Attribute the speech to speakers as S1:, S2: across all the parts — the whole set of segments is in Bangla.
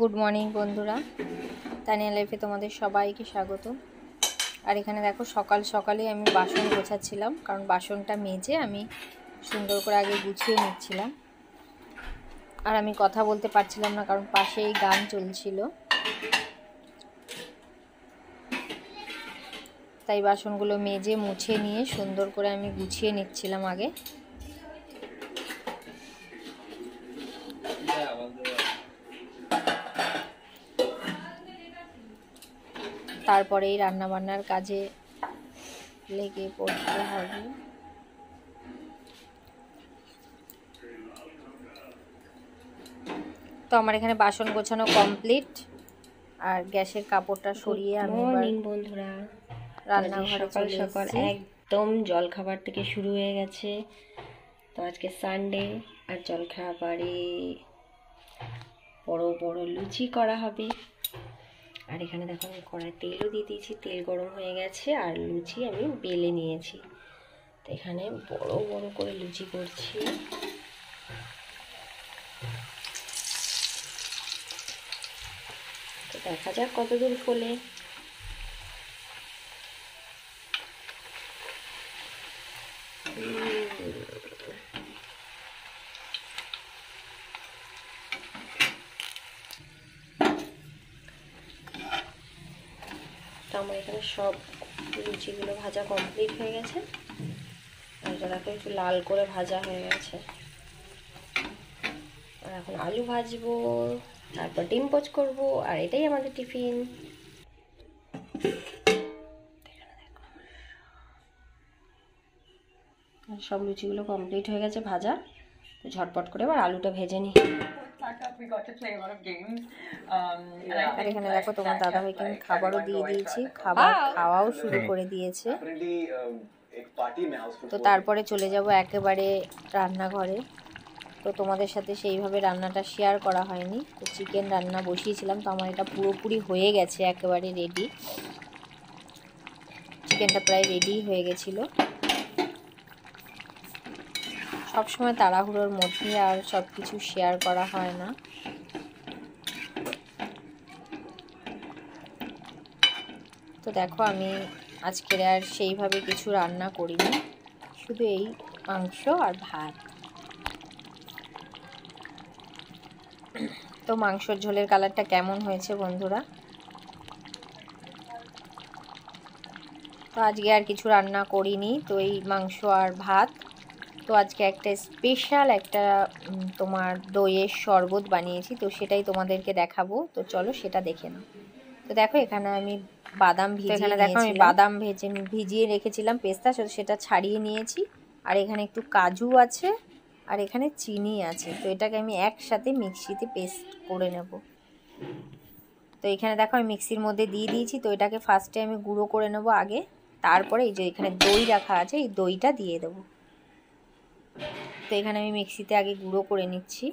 S1: গুড মর্নিং বন্ধুরা, তানিয়া লাইফে তোমাদের সবাইকে স্বাগত। আর এখানে দেখো সকাল সকালে আমি বাসন গোছাচ্ছিলাম, কারণ বাসনটা মেজে আমি সুন্দর করে আগে গুছিয়ে নিচ্ছিলাম। আর আমি কথা বলতে পারছিলাম না, কারণ পাশেই গান চলছিল, তাই বাসনগুলো মেজে মুছে নিয়ে সুন্দর করে আমি গুছিয়ে নিচ্ছিলাম আগে। তারপরেই রান্নাবান্নার কাজে লেগে পড়তে হবে। তো আমার এখানে বাসন গোছানো কমপ্লিট, আর গ্যাসের কাপড়টা সরিয়ে আমি
S2: বন্ধুরা
S1: রান্নাঘরে
S2: সকাল সকাল একদম জলখাবার থেকে শুরু হয়ে গেছে। তো আজকে সানডে, আর জলখাবারে বড় বড় লুচি করা হবে। আর এখানে দেখো আমি কড়াই তেলও দিয়ে দিয়েছি, তেল গরম হয়ে গেছে, আর লুচি আমি বেলে নিয়েছি। তো এখানে বড় বড় করে লুচি করছি। তো দেখা যাক কতদূর ফোলে। তো আমার এখানে সব লুচিগুলো ভাজা কমপ্লিট হয়ে গেছে, আর এটা দেখো একটু লাল করে ভাজা হয়ে গেছে। আর এখন আলু ভাজবো, তারপর ডিম পোচ করবো, আর এটাই আমাদের টিফিন। সব লুচিগুলো কমপ্লিট হয়ে গেছে ভাজা, তো ঝটপট করে এবার আলুটা ভেজে নিই।
S1: আর এখানে দেখো তোমার দাদা ভাইকে আমি খাবারও দিয়ে দিয়েছি, খাওয়াও শুরু করে দিয়েছে। তো তারপরে চলে যাব একেবারে রান্নাঘরে। তো তোমাদের সাথে সেইভাবে রান্নাটা শেয়ার করা হয়নি। তো চিকেন রান্না বসিয়েছিলাম, তো আমার এটা পুরোপুরি হয়ে গেছে, একেবারে রেডি। চিকেনটা প্রায় রেডি হয়ে গেছিলো। সবসময় তাড়াহুড়োর মধ্যে আর সব কিছু শেয়ার করা হয় না। তো দেখো আমি আজকের আর সেইভাবে কিছু রান্না করিনি, শুধু এই মাংস আর ভাত। তো মাংসর ঝোলের কালারটা কেমন হয়েছে বন্ধুরা? তো আজকে আর কিছু রান্না করিনি, তো এই মাংস আর ভাত। তো আজকে একটা স্পেশাল একটা তোমার দইয়ের শরবত বানিয়েছি, তো সেটাই তোমাদেরকে দেখাবো। তো চলো সেটা দেখে নাও। তো দেখো এখানে আমি বাদাম ভিজিয়ে রেখেছিলাম, পেস্তা, সেটা ছাড়িয়ে নিয়েছি। আর এখানে একটু কাজু আছে, আর এখানে চিনি আছে। তো এটাকে আমি একসাথে মিক্সিতে পেস্ট করে নেব। তো এখানে দেখো আমি মিক্সির মধ্যে দিয়ে দিয়েছি। তো এটাকে ফার্স্টে আমি গুঁড়ো করে নেব আগে, তারপরে এই যে এখানে দই রাখা আছে, এই দইটা দিয়ে দেবো। তো এখানে আমি মিক্সিতে আগে গুঁড়ো করে নিচ্ছি।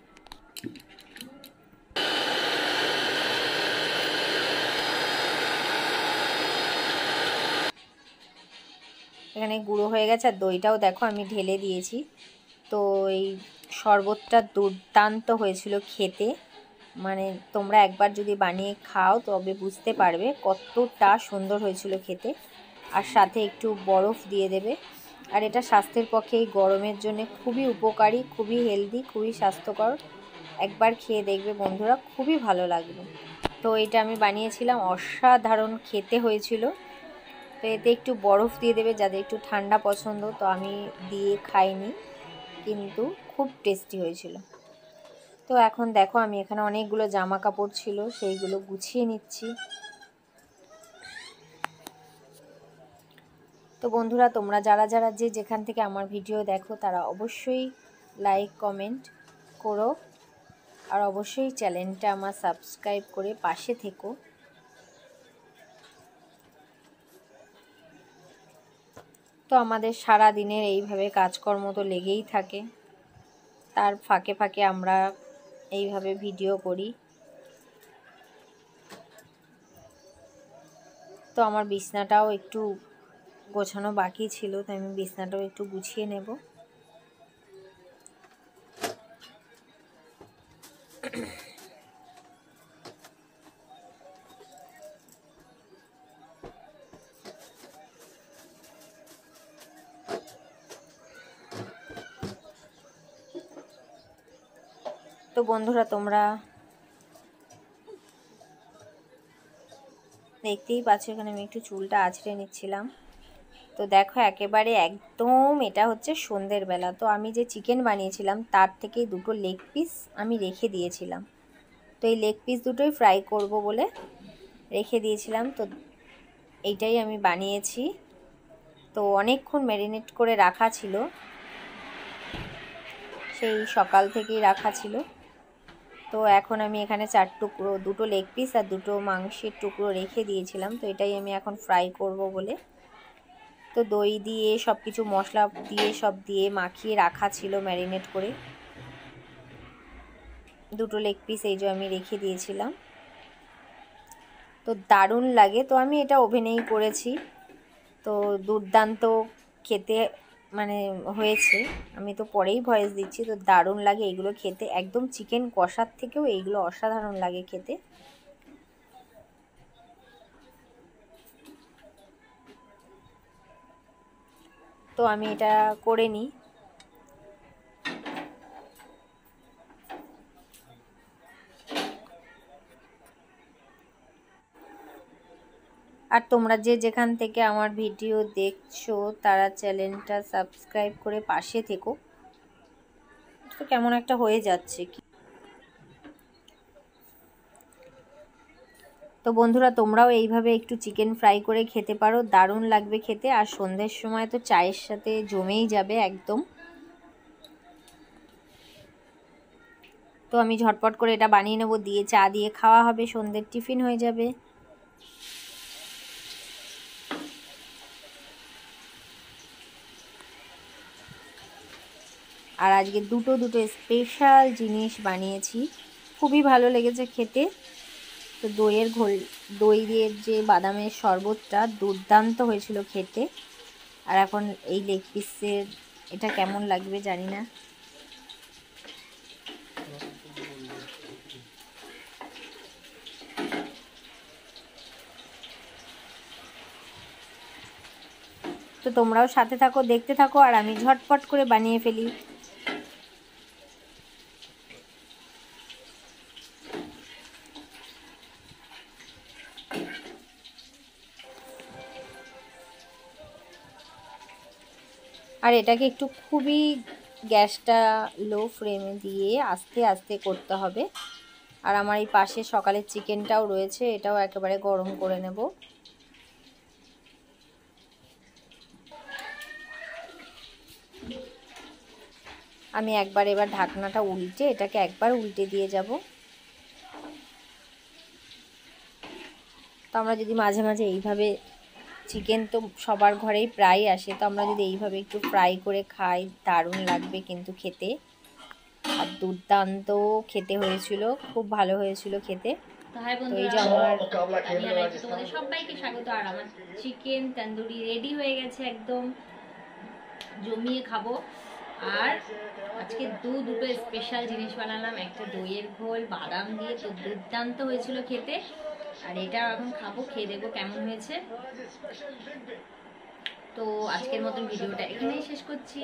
S1: এখানে গুঁড়ো হয়ে গেছে, আর দইটাও দেখো আমি ঢেলে দিয়েছি। তো এই শরবতটা দুর্দান্ত হয়েছিল খেতে, মানে তোমরা একবার যদি বানিয়ে খাও তবে বুঝতে পারবে কতটা সুন্দর হয়েছিল খেতে। আর সাথে একটু বরফ দিয়ে দেবে। আর এটা স্বাস্থ্যের পক্ষে এই গরমের জন্য খুবই উপকারী, খুবই হেলদি, খুবই স্বাস্থ্যকর। একবার খেয়ে দেখবে বন্ধুরা, খুবই ভালো লাগবে। তো এটা আমি বানিয়েছিলাম, অসাধারণ খেতে হয়েছিল। তো এতে একটু বরফ দিয়ে দেবে যাদের একটু ঠান্ডা পছন্দ। তো আমি দিয়ে খাইনি, কিন্তু খুব টেস্টি হয়েছিল। তো এখন দেখো আমি এখানে অনেকগুলো জামা কাপড় ছিল, সেইগুলো গুছিয়ে নিচ্ছি। তো বন্ধুরা, তোমরা যারা যারা যেখান থেকে আমার ভিডিও দেখো তারা অবশ্যই লাইক কমেন্ট করো, আর অবশ্যই চ্যানেলটা আমার সাবস্ক্রাইব করে পাশে থেকো। তো আমাদের সারা দিনের এইভাবে কাজকর্ম তো লেগেই থাকে, তার ফাঁকে ফাঁকে আমরা এইভাবে ভিডিও করি। তো আমার বিছনাটাও একটু গোছানো বাকি ছিল, তাই আমি বিছনাটাও একটু গুছিয়ে নেব। তো বন্ধুরা তোমরা দেখতেই পাচ্ছ, এখানে আমি একটু চুলটা আঁচড়ে নিচ্ছিলাম। তো দেখো একেবারে একদম এটা হচ্ছে সন্ধ্যের বেলা। তো আমি যে চিকেন বানিয়েছিলাম তার থেকে দুটো লেগ পিস আমি রেখে দিয়েছিলাম। তো এই লেগ পিস দুটোই ফ্রাই করব বলে রেখে দিয়েছিলাম। তো এইটাই আমি বানিয়েছি। তো অনেকক্ষণ ম্যারিনেট করে রাখা ছিল, সেই সকাল থেকেই রাখা ছিল। তো এখন আমি এখানে 4 টুকরো, দুটো লেগ পিস আর দুটো মাংসের টুকরো রেখে দিয়েছিলাম। তো এটাই আমি এখন ফ্রাই করব বলে, তো দই দিয়ে সব কিছু মশলা দিয়ে সব দিয়ে মাখিয়ে রাখা ছিল ম্যারিনেট করে। দুটো লেগ পিস এই যে আমি রেখে দিয়েছিলাম। তো দারুণ লাগে। তো আমি এটা ওভেনেই করেছি। তো দুর্দান্ত খেতে মানে হয়েছে। আমি তো পরেই ভয়েস দিচ্ছি। তো দারুণ লাগে এগুলো খেতে, একদম চিকেন কষার থেকেও এইগুলো অসাধারণ লাগে খেতে। তো আমি এটা করে নিই। আর তোমরা যে যেখান থেকে আমার ভিডিও দেখছো তারা চ্যানেলটা সাবস্ক্রাইব করে পাশে থেকো। তো কেমন একটা হয়ে যাচ্ছে কি। তো বন্ধুরা তোমরাও এইভাবে একটু চিকেন ফ্রাই করে খেতে পারো, দারুণ লাগবে খেতে। আর সন্ধ্যের সময় তো চায়ের সাথে জমেই যাবে একদম। তো আমি ঝটপট করে এটা বানিয়ে নেবো, দিয়ে চা দিয়ে খাওয়া হবে, সন্ধ্যের টিফিন হয়ে যাবে। আর আজকে দুটো স্পেশাল জিনিস বানিয়েছি, খুবই ভালো লেগেছে খেতে। তো দইয়ের ঘোল, দই দিয়ে যে বাদামের শরবতটা দুর্দান্ত হয়েছিল খেতে। আর এখন এই লেগ পিসের এটা কেমন লাগবে জানি না। তো তোমরাও সাথে থাকো, দেখতে থাকো, আর আমি ঝটপট করে বানিয়ে ফেলি। আর এটাকে একটু খুবই গ্যাসটা লো ফ্লেমে দিয়ে আস্তে আস্তে করতে হবে। আর আমার এই পাশে সকালের চিকেনটাও রয়েছে, এটাও একেবারে গরম করে নেব। আমি একবার এবার ঢাকনাটা উল্টে এটাকে একবার উল্টে দিয়ে যাব। তো আমরা যদি মাঝে মাঝে এইভাবে, চিকেন তো সবার ঘরেই প্রায় আসে, তো আমরা যদি এইভাবে একটু ফ্রাই করে খাই দারুণ লাগবে কিন্তু খেতে। আর দুর্দান্ত খেতে হয়েছিল, খুব ভালো হয়েছিল খেতে।
S2: তো হাই
S1: তো এই
S2: বন্ধুরা,
S1: যে আমার
S2: তানিয়া লাইফে তোমাদের সবাইকে স্বাগত। আর আমার চিকেন তন্দুরি রেডি হয়ে গেছে, একদম জমিয়ে খাবো। আর আজকে দুটো স্পেশাল জিনিস বানালাম, একটা দইয়ের ঘোল বাদাম দিয়ে, তো দুর্দান্ত হয়েছিল খেতে। আর এটা এখন খাবো, খেয়ে দেখবো কেমন হয়েছে। তো আজকের মতন ভিডিওটা এখানেই শেষ করছি।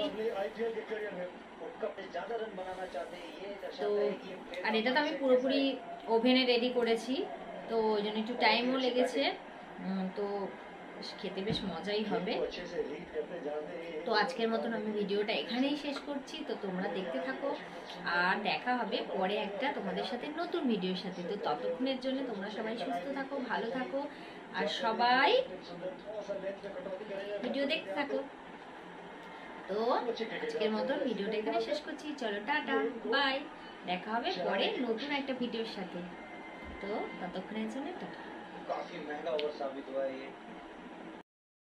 S2: তো আর এটা তো আমি পুরোপুরি ওভেনে রেডি করেছি, তো ওই জন্য একটু টাইমও লেগেছে। তো খেতে বেশ মজাই হবে। তো আজকের মতন আমি ভিডিওটা এখানেই শেষ করছি। তো তোমরা দেখতে থাকো, আর দেখা হবে পরে একটা তোমাদের সাথে নতুন ভিডিওর সাথে। তো ততক্ষণের জন্য তোমরা সবাই সুস্থ থাকো, ভালো থাকো, আর সবাই ভিডিও দেখতে থাকো। তো আজকের মতন ভিডিওটা এখানে শেষ করছি। চলো টাটা, বাই, দেখা হবে পরে নতুন একটা ভিডিওর সাথে। তো ততক্ষণের জন্য টাটা।